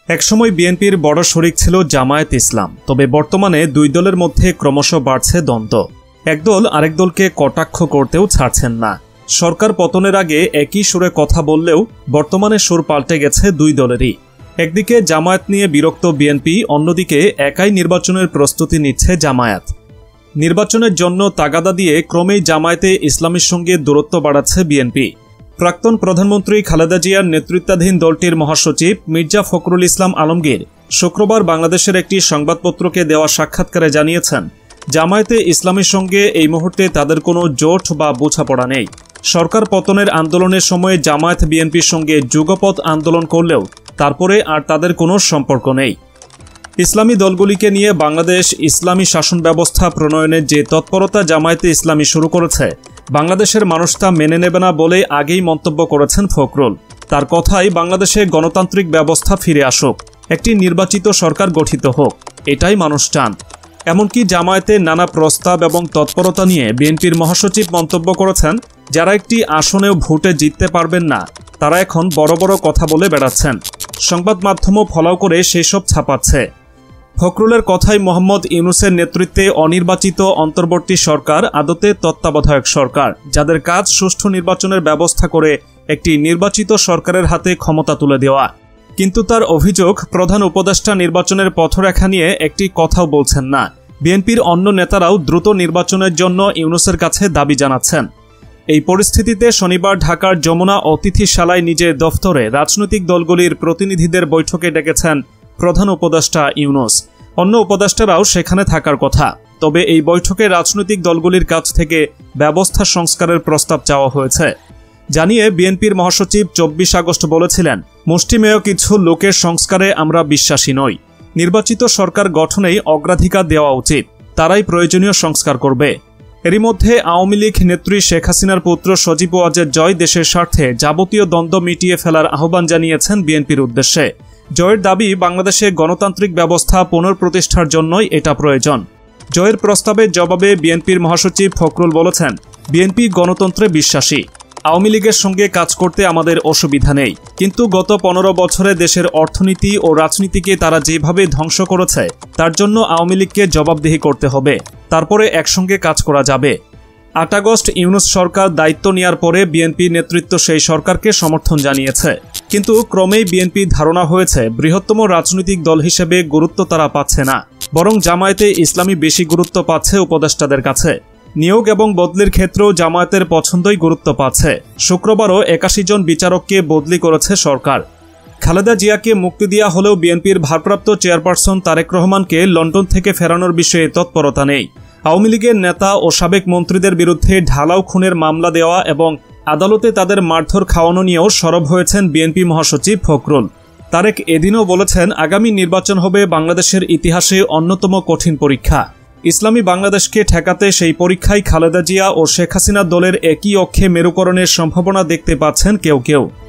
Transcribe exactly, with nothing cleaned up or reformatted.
একসময় বিএনপির বড় শরিক ছিল জামায়াত ইসলাম, তবে বর্তমানে দুই দলের মধ্যে ক্রমশ বাড়ছে দ্বন্দ্ব। একদল আরেক দলকে কটাক্ষ করতেও ছাড়ছেন না। সরকার পতনের আগে একই সুরে কথা বললেও বর্তমানে সুর পাল্টে গেছে দুই দলেরই। একদিকে জামায়াত নিয়ে বিরক্ত বিএনপি, অন্যদিকে একাই নির্বাচনের প্রস্তুতি নিচ্ছে জামায়াত। নির্বাচনের জন্য তাগাদা দিয়ে ক্রমেই জামায়াতে ইসলামীর সঙ্গে দূরত্ব বাড়াচ্ছে বিএনপি। প্রাক্তন প্রধানমন্ত্রী খালেদা জিয়ার নেতৃত্বাধীন দলটির মহাসচিব মির্জা ফখরুল ইসলাম আলমগীর শুক্রবার বাংলাদেশের একটি সংবাদপত্রকে দেওয়া সাক্ষাৎকারে জানিয়েছেন, জামায়াতে ইসলামীর সঙ্গে এই মুহূর্তে তাদের কোনো জোট বা বোঝাপড়া নেই। সরকার পতনের আন্দোলনের সময় জামায়াত বিএনপির সঙ্গে যুগপৎ আন্দোলন করলেও তারপরে আর তাদের কোনো সম্পর্ক নেই। ইসলামী দলগুলিকে নিয়ে বাংলাদেশ ইসলামী শাসন ব্যবস্থা প্রণয়নের যে তৎপরতা জামায়াতে ইসলামী শুরু করেছে, বাংলাদেশের মানুষ তা মেনে নেবে না বলে আগেই মন্তব্য করেছেন ফখরুল। তার কথাই বাংলাদেশে গণতান্ত্রিক ব্যবস্থা ফিরে আসুক, একটি নির্বাচিত সরকার গঠিত হোক, এটাই মানুষ চান। এমনকি জামায়াতের নানা প্রস্তাব এবং তৎপরতা নিয়ে বিএনপির মহাসচিব মন্তব্য করেছেন, যারা একটি আসনেও ভোটে জিততে পারবেন না তারা এখন বড় বড় কথা বলে বেড়াচ্ছেন। সংবাদ মাধ্যমও ফলাও করে সেসব ছাপাচ্ছে। ফখরুলের কথায় মোহাম্মদ ইউনূসের নেতৃত্বে অনির্বাচিত অন্তর্বর্তী সরকার আদতে তত্ত্বাবধায়ক সরকার, যাদের কাজ সুষ্ঠু নির্বাচনের ব্যবস্থা করে একটি নির্বাচিত সরকারের হাতে ক্ষমতা তুলে দেওয়া। কিন্তু তার অভিযোগ, প্রধান উপদেষ্টা নির্বাচনের পথরেখা নিয়ে একটি কথাও বলছেন না। বিএনপির অন্য নেতারাও দ্রুত নির্বাচনের জন্য ইউনূসের কাছে দাবি জানাচ্ছেন। এই পরিস্থিতিতে শনিবার ঢাকার যমুনা অতিথিশালায় নিজের দফতরে রাজনৈতিক দলগুলির প্রতিনিধিদের বৈঠকে ডেকেছেন প্রধান উপদেষ্টা ইউনূস। অন্য উপদেষ্টারাও সেখানে থাকার কথা, তবে এই বৈঠকে রাজনৈতিক দলগুলির কাছ থেকে ব্যবস্থা সংস্কারের প্রস্তাব চাওয়া হয়েছে। জানিয়ে বিএনপির মহাসচিব চব্বিশ আগস্ট বলেছিলেন, মুষ্টিমেয় কিছু লোকের সংস্কারে আমরা বিশ্বাসী নই। নির্বাচিত সরকার গঠনেই অগ্রাধিকার দেওয়া উচিত, তারাই প্রয়োজনীয় সংস্কার করবে। এরই মধ্যে আওয়ামী লীগ নেত্রী শেখ হাসিনার পুত্র সজীব ওয়াজেদ জয় দেশের স্বার্থে যাবতীয় দ্বন্দ্ব মিটিয়ে ফেলার আহ্বান জানিয়েছেন বিএনপির উদ্দেশ্যে। জয়ের দাবি, বাংলাদেশে গণতান্ত্রিক ব্যবস্থা পুনঃপ্রতিষ্ঠার জন্যই এটা প্রয়োজন। জয়ের প্রস্তাবের জবাবে বিএনপির মহাসচিব ফখরুল বলেছেন, বিএনপি গণতন্ত্রে বিশ্বাসী। আওয়ামী লীগের সঙ্গে কাজ করতে আমাদের অসুবিধা নেই, কিন্তু গত পনেরো বছরে দেশের অর্থনীতি ও রাজনীতিকে তারা যেভাবে ধ্বংস করেছে তার জন্য আওয়ামী লীগকে জবাবদিহি করতে হবে, তারপরে একসঙ্গে কাজ করা যাবে। আট আগস্ট ইউনূস সরকার দায়িত্ব নেওয়ার পরে বিএনপি নেতৃত্ব সেই সরকারকে সমর্থন জানিয়েছে, কিন্তু ক্রমেই বিএনপির ধারণা হয়েছে বৃহত্তম রাজনৈতিক দল হিসেবে গুরুত্ব তারা পাচ্ছে না, বরং জামায়াতে ইসলামী বেশি গুরুত্ব পাচ্ছে উপদেষ্টাদের কাছে। নিয়োগ এবং বদলির ক্ষেত্রেও জামায়াতের পছন্দই গুরুত্ব পাচ্ছে। শুক্রবারও একাশি জন বিচারককে বদলি করেছে সরকার। খালেদা জিয়াকে মুক্তি দেওয়া হলেও বিএনপির ভারপ্রাপ্ত চেয়ারপারসন তারেক রহমানকে লন্ডন থেকে ফেরানোর বিষয়ে তৎপরতা নেই। আওয়ামী লীগের নেতা ও সাবেক মন্ত্রীদের বিরুদ্ধে ঢালাও খুনের মামলা দেওয়া এবং আদালতে তাদের মারধর খাওয়ানো নিয়েও সরব হয়েছেন বিএনপি মহাসচিব ফখরুল। তারেক এদিনও বলেছেন, আগামী নির্বাচন হবে বাংলাদেশের ইতিহাসে অন্যতম কঠিন পরীক্ষা। ইসলামী বাংলাদেশকে ঠেকাতে সেই পরীক্ষায় খালেদা জিয়া ও শেখ হাসিনা দলের একই অক্ষে মেরুকরণের সম্ভাবনা দেখতে পাচ্ছেন কেউ কেউ।